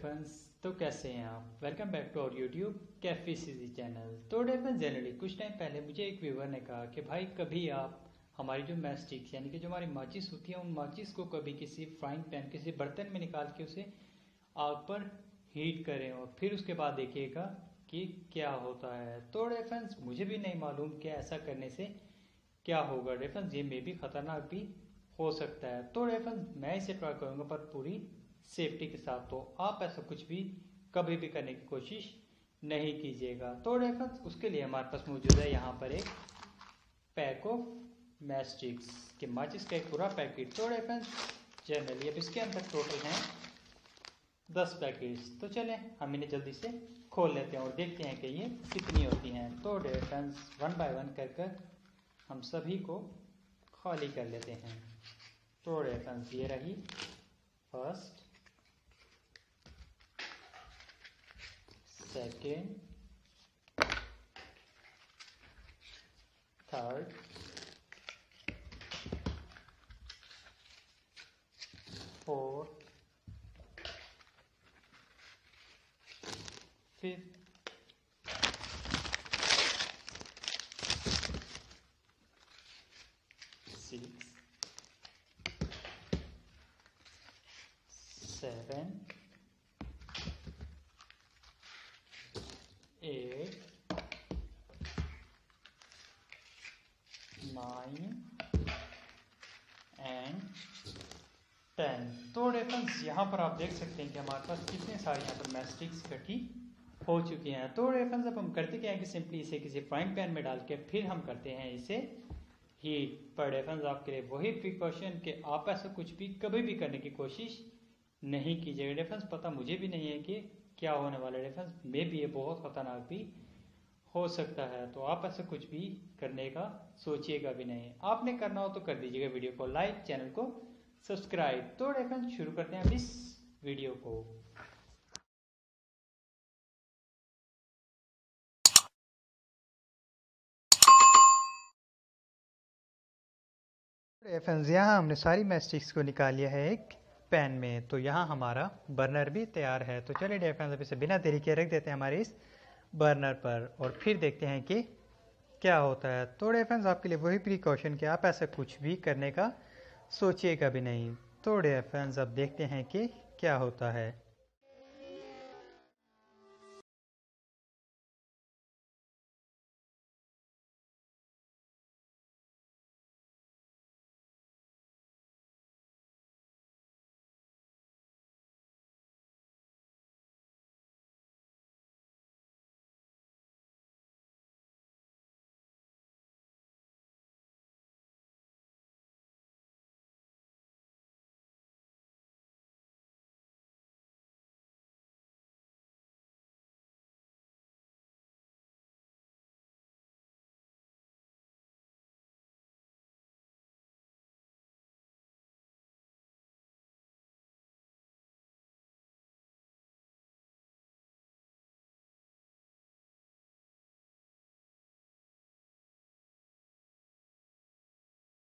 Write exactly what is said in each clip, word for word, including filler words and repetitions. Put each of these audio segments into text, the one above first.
Friends, तो कैसे हैं आप। Welcome back to our YouTube cafe CG channel. तो फ्रेंड्स, जनरली कुछ टाइम पहले मुझे एक व्यूवर ने कहा कि भाई कभी आप हमारी जो मैच स्टिक्स यानी कि जो हमारी माचिस होती है उन माचिस को कभी किसी फ्राइंग पैन किसी बर्तन में निकाल के उसे आग पर हीट करें और फिर उसके बाद देखिएगा कि क्या होता है। तो फ्रेंड्स, मुझे भी नहीं मालूम कि ऐसा करने से क्या होगा। फ्रेंड्स, ये मे भी खतरनाक भी हो सकता है। तो फ्रेंड्स, मैं इसे ट्राई करूंगा पर पूरी सेफ्टी के साथ। तो आप ऐसा कुछ भी कभी भी करने की कोशिश नहीं कीजिएगा। तो फ्रेंड्स, उसके लिए हमारे पास मौजूद है यहाँ पर एक पैक ऑफ मैच स्टिक्स के माचिस का एक पूरा पैकेट। तो फ्रेंड्स, जनरली अब इसके अंदर टोटल हैं दस पैकेट्स। तो चलें हम इन्हें जल्दी से खोल लेते हैं और देखते हैं कि ये कितनी होती हैं। तो फ्रेंड्स, वन बाय वन कर कर हम सभी को खाली कर लेते हैं। तो फ्रेंड्स, ये रही first, second, third, fourth, fifth, six, seven, eight, nine and ten. तो फ्रेंड्स, यहाँ पर आप देख सकते हैं कि हमारे पास कितने सारे यहाँ पर मैच स्टिक्स इकट्ठी हो चुकी हैं। तो फ्रेंड्स, अब हम करते क्या है कि सिंपली इसे किसी फ्राइंग पैन में डाल के फिर हम करते हैं इसे हीट। पर फ्रेंड्स, आपके लिए वही प्रिकॉशन कि आप ऐसा कुछ भी कभी भी करने की कोशिश नहीं कीजिएगा। फ्रेंड्स, पता मुझे भी नहीं है कि क्या होने वाला है। फ्रेंड्स, मे भी ये बहुत खतरनाक भी हो सकता है। तो आप ऐसा कुछ भी करने का सोचिएगा भी नहीं। आपने करना हो तो कर दीजिएगा वीडियो को लाइक, चैनल को सब्सक्राइब। तो फ्रेंड्स, शुरू करते हैं अब इस वीडियो को। फ्रेंड्स, यहाँ हमने सारी मैच स्टिक्स को निकाल लिया है एक पैन में। तो यहाँ हमारा बर्नर भी तैयार है। तो चलिए डियर फ्रेंड्स, अब इसे बिना देरी के रख देते हैं हमारे इस बर्नर पर और फिर देखते हैं कि क्या होता है। तो डियर फ्रेंड्स, आपके लिए वही प्रिकॉशन कि आप ऐसा कुछ भी करने का सोचिएगा भी नहीं। तो डियर फ्रेंड्स, अब देखते हैं कि क्या होता है।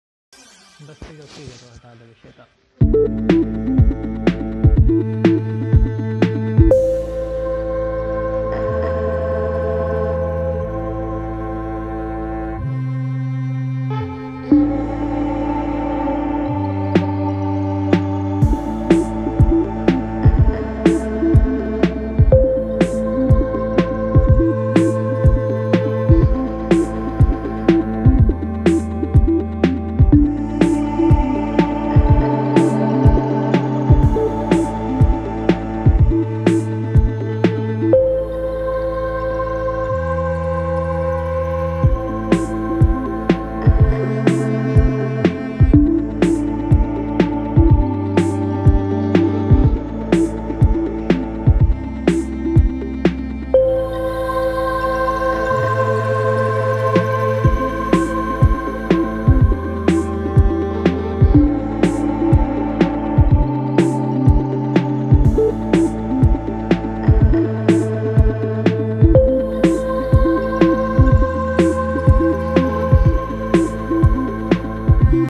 बस ठीक है, ठीक है, तो हटा दो विषय का।